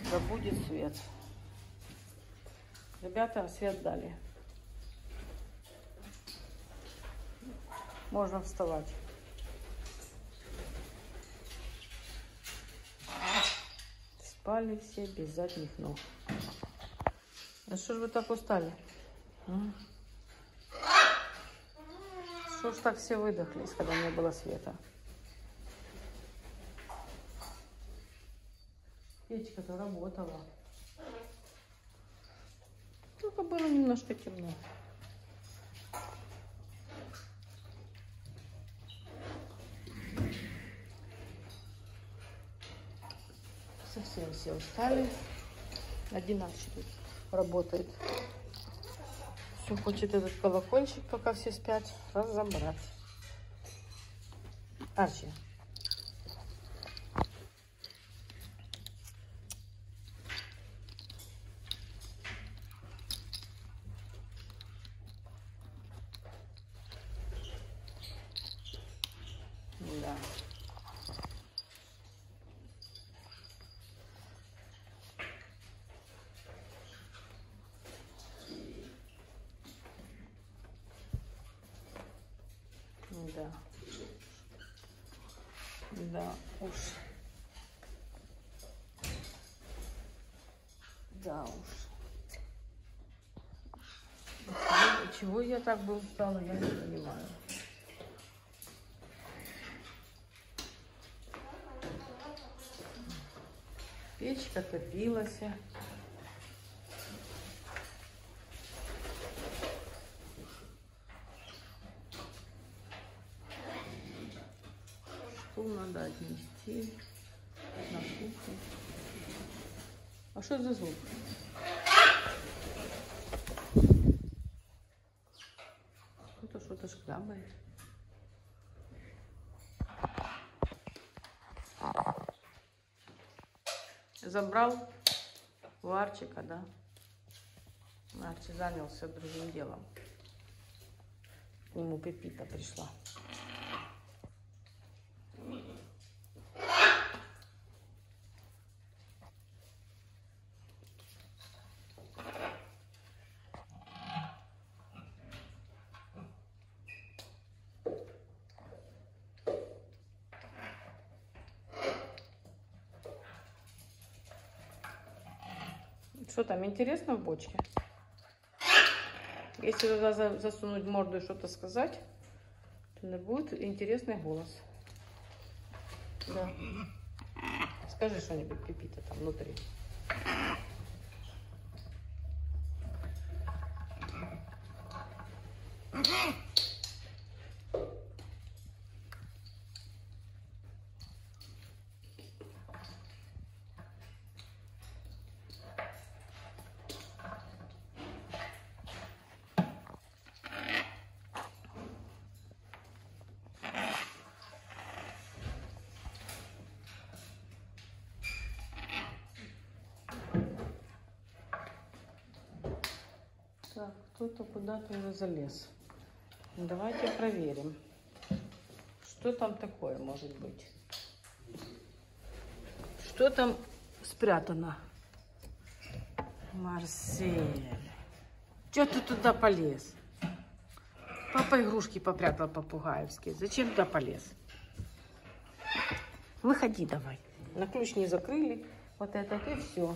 Да будет свет. Ребята свет дали. Можно вставать. Спали все без задних ног. А что ж вы так устали? Что ж так все выдохлись, когда не было света? Печка-то работала. Только было немножко темно. Совсем все устали. Один Арчи тут работает. Все хочет этот колокольчик, пока все спят, разобрать. Арчи. Да. Да. Да уж. Да уж. Чего я так бы устала, я не понимаю. Печка топилась. Стул надо отнести на кухню. А что за звук? Кто-то что-то шкрябает. Забрал у Арчика, да? Арчи занялся другим делом. К нему Пепита пришла. Что там интересно в бочке? Если туда засунуть морду и что-то сказать, то будет интересный голос. Да. Скажи что-нибудь, Пепита, там внутри. Так, кто-то куда-то уже залез. Давайте проверим, что там такое может быть. Что там спрятано? Марсель, что ты туда полез? Папа игрушки попрятал попугаевские. Зачем туда полез? Выходи давай. На ключ не закрыли. Вот это и все.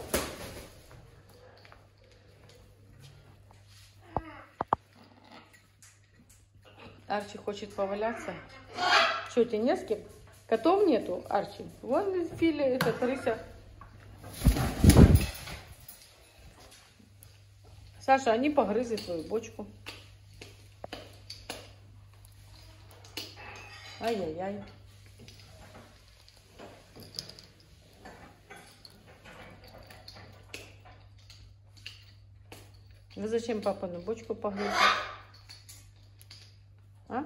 Арчи хочет поваляться. Что, тебе не с кем? Котов нету, Арчи? Вон Филя, этот, рыся. Саша, они погрызли твою бочку. Ай-яй-яй. Вы зачем папину бочку погрызли? А?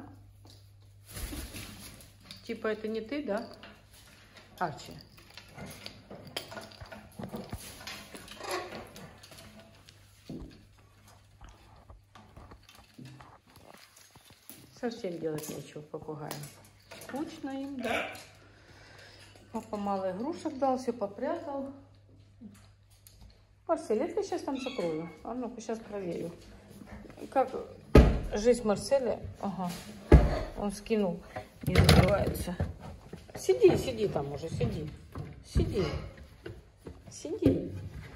Типа это не ты, да? Арчи. Совсем делать нечего попугаям. Скучно им, да? Папа мало игрушек дал, все попрятал. Марсель, я сейчас там закрою. А ну-ка, сейчас проверю. Как жизнь Марселя? Ага. Он скинул. Не закрывается. Сиди, сиди там уже, сиди. Сиди. Сиди.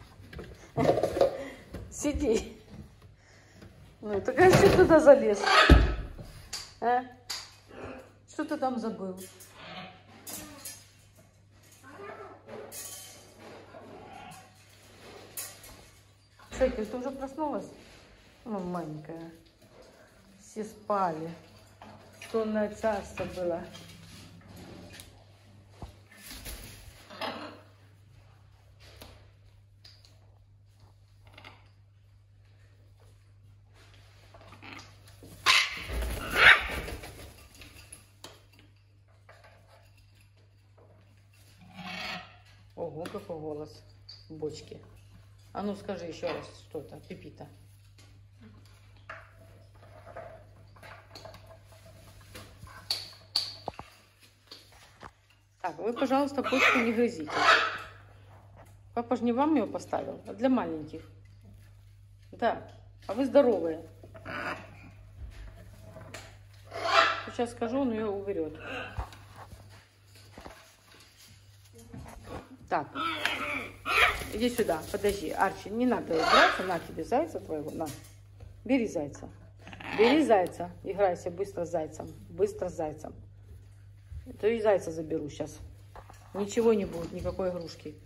Сиди. Ну, так а что туда залез? А? Что ты там забыл? Шейка, ты уже проснулась? Ну, маленькая. Все спали. Сонное царство было. Ого, какой голос в бочке. А ну скажи еще раз что-то, Пипита. Так, вы, пожалуйста, почку не грызите. Папа же не вам ее поставил, а для маленьких. Да, а вы здоровые. Сейчас скажу, он ее уберет. Так, иди сюда, подожди, Арчи, не надо играться, на тебе зайца твоего, на, бери зайца. Бери зайца, играйся быстро с зайцем, быстро с зайцем. То и зайца заберу сейчас. Ничего не будет, никакой игрушки.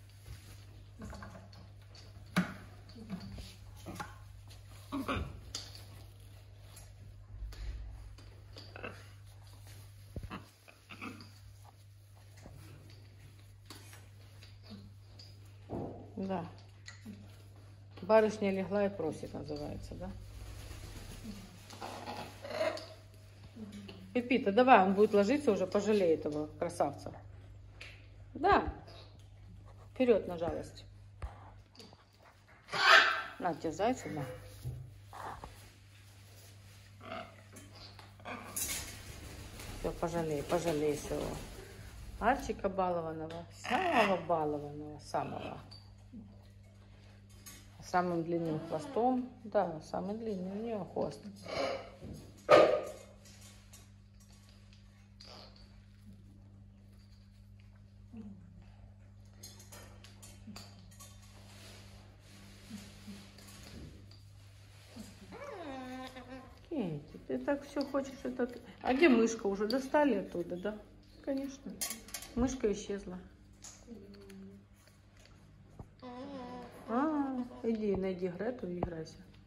Да. Барышня легла и просит, называется, да? Пипита, давай, он будет ложиться, уже пожалеет этого красавца. Да. Вперед на жалость. На тебе зайца, на. Все, пожалей, пожалей своего. Арчика балованного, самого балованного, самого. Самым длинным хвостом. Да, самый длинный у нее хвост. Кейти, ты так все хочешь этот... А где мышка? Уже достали оттуда, да? Конечно. Мышка исчезла. Иди, найди Грету и играйся.